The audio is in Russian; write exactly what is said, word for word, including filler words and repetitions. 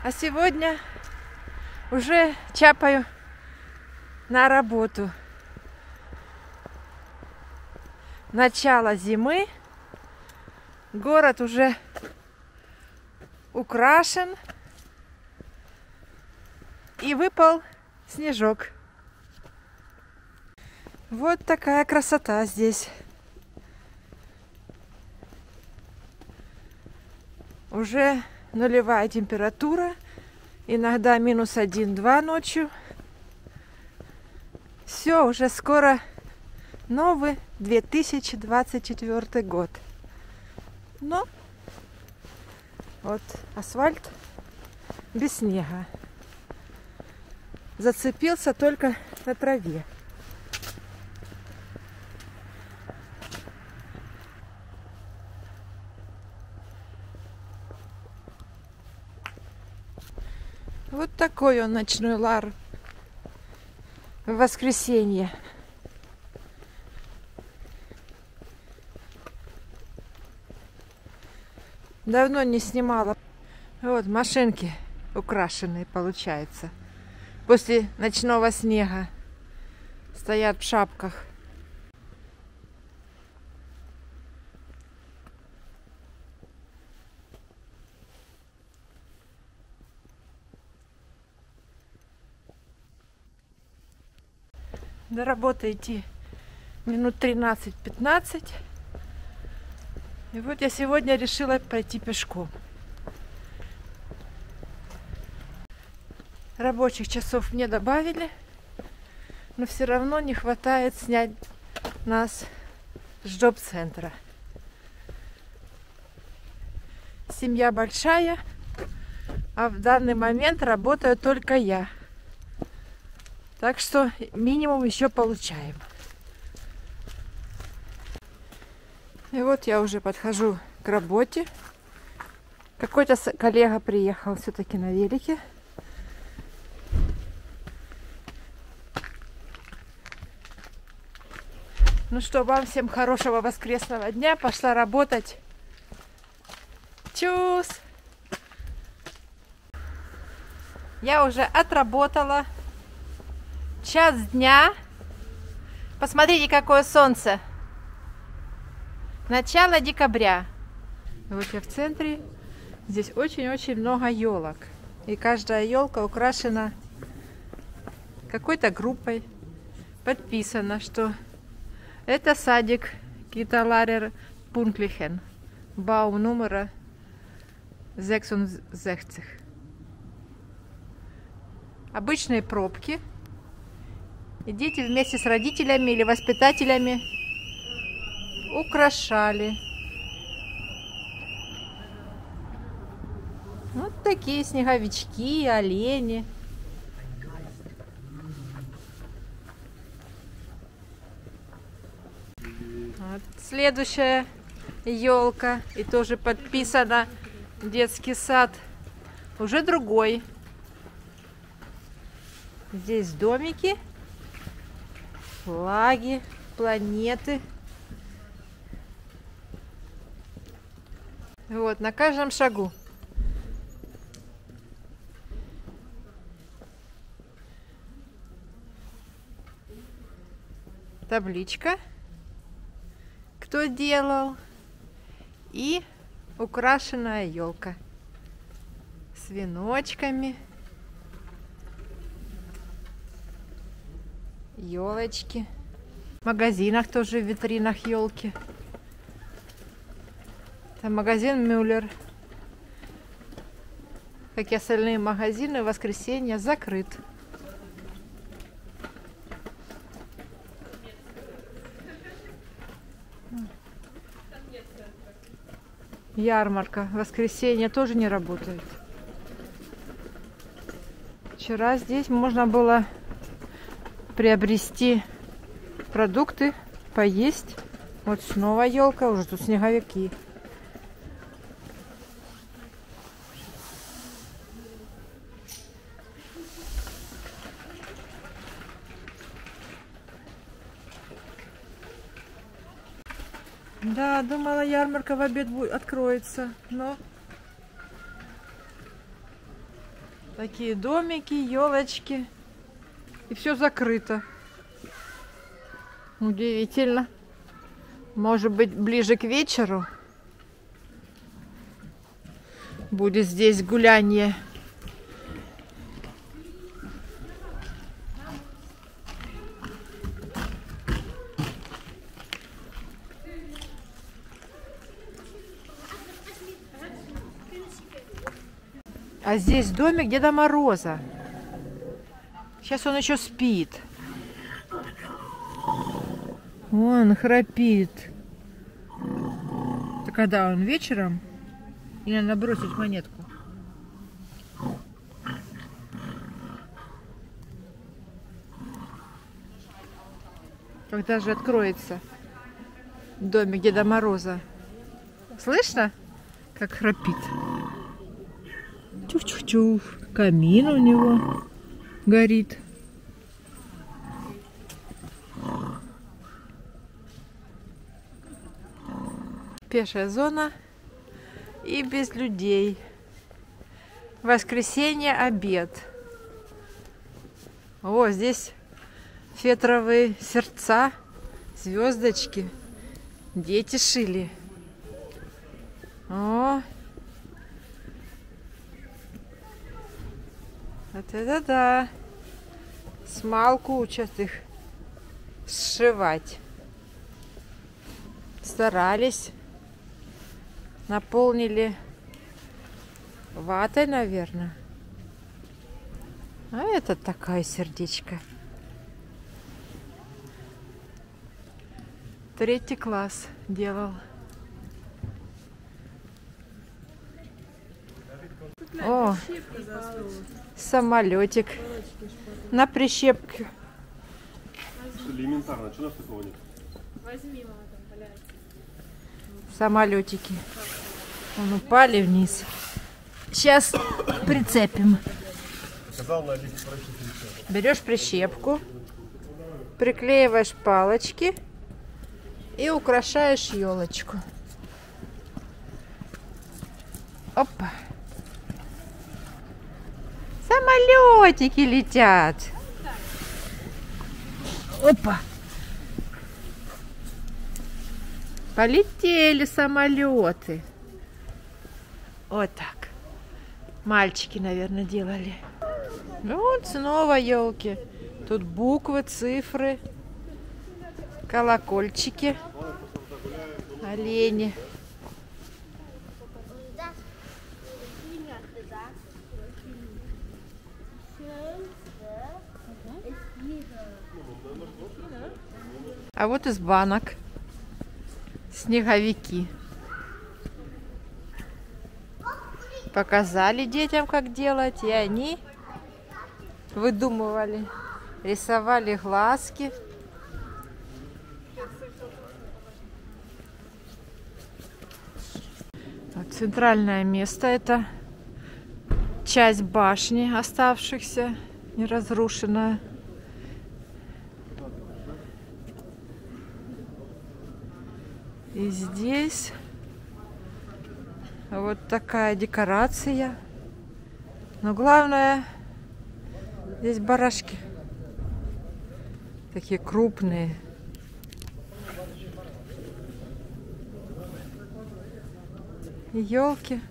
А сегодня уже чапаю на работу. Начало зимы. Город уже украшен. И выпал снежок. Вот такая красота здесь. Уже нулевая температура. Иногда минус один-два ночью. Все, уже скоро новый две тысячи двадцать четвёртый год. Но вот асфальт без снега. Зацепился только на траве. Вот такой он, ночной лар в воскресенье. Давно не снимала. Вот машинки украшенные, получается. После ночного снега стоят в шапках. До работы идти минут тринадцать-пятнадцать. И вот я сегодня решила пойти пешком. Рабочих часов мне добавили, но все равно не хватает снять нас с джоб-центра. Семья большая, а в данный момент работаю только я. Так что минимум еще получаем. И вот я уже подхожу к работе. Какой-то коллега приехал все-таки на велике. Ну что, вам всем хорошего воскресного дня. Пошла работать. Чус! Я уже отработала. Час дня. Посмотрите, какое солнце. Начало декабря. Вот я в центре. Здесь очень-очень много елок. И каждая елка украшена какой-то группой. Подписано, что это садик Киталарер Пунклихен. Баум номера шестьдесят. Обычные пробки. И дети вместе с родителями или воспитателями украшали. Вот такие снеговички, олени. Вот следующая елка. И тоже подписано детский сад. Уже другой. Здесь домики, флаги, планеты. Вот, на каждом шагу. Табличка, кто делал, и украшенная елка с веночками, елочки. В магазинах тоже в витринах елки. Это магазин Мюллер. Как и остальные магазины, в воскресенье закрыт. Ярмарка. В воскресенье тоже не работает. Вчера здесь можно было приобрести продукты, поесть. Вот снова елка, уже тут снеговики. Да, думала, ярмарка в обед будет, откроется, но Такие домики, елочки. И все закрыто. Удивительно. Может быть, ближе к вечеру будет здесь гулянье. А здесь домик Деда Мороза. Сейчас он еще спит. Он храпит. Это когда он вечером? Или надо бросить монетку? Когда же откроется домик Деда Мороза? Слышно, как храпит? Чух-чух-чух. Камин у него горит. Пешая зона и без людей. Воскресенье, обед. О, здесь фетровые сердца, звездочки. Дети шили. О, вот это да. Смалку учат их сшивать. Старались. Наполнили ватой, наверное. А это такое сердечко. Третий класс делал. О, самолетик на прищепке. Элементарно, что у нас такого нет? Возьми, мама, там валяется. Самолетики. Вон упали вниз. Сейчас прицепим. Берешь прищепку, приклеиваешь палочки и украшаешь елочку. Опа. Самолетики летят. Опа. Полетели самолеты. Вот так. Мальчики, наверное, делали. Ну вот снова елки. Тут буквы, цифры, колокольчики, олени. А вот из банок снеговики. Показали детям, как делать, и они выдумывали, рисовали глазки. Вот центральное место — это часть башни, оставшихся, неразрушенная. И здесь вот такая декорация. Но главное, здесь барашки. Такие крупные. Елки.